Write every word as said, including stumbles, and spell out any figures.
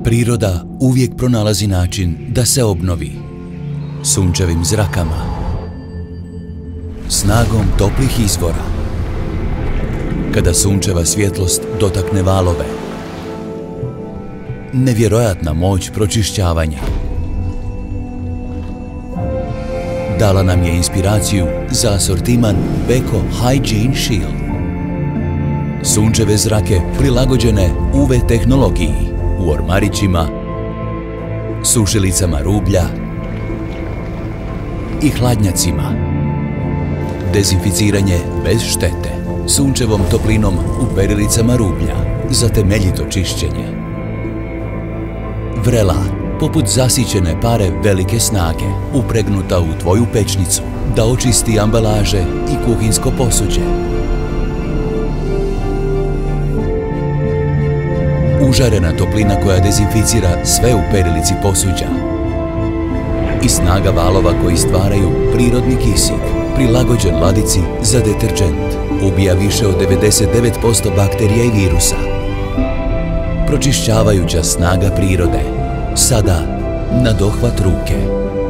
Priroda uvijek pronalazi način da se obnovi. Sunčevim zrakama, snagom toplih izvora, kada sunčeva svjetlost dotakne valove, nevjerojatna moć pročišćavanja. Dala nam je inspiraciju za asortiman Beko Hygiene Shield. Sunčeve zrake prilagođene U V tehnologiji u ormarićima, sušilicama rublja i hladnjacima. Dezinficiranje bez štete, sunčevom toplinom u perilicama rublja za temeljito čišćenje. Vrela, poput zasićene pare velike snage, upregnuta u tvoju pećnicu da očisti ambalaže i kuhinjsko posuđe. Užarena toplina koja dezinficira sve u perilici posuđa. I snaga valova koji stvaraju prirodni kisik, prilagođen ladici za deterđent. Ubija više od devedeset devet posto bakterija i virusa. Pročišćavajuća snaga prirode, sada na dohvat ruke.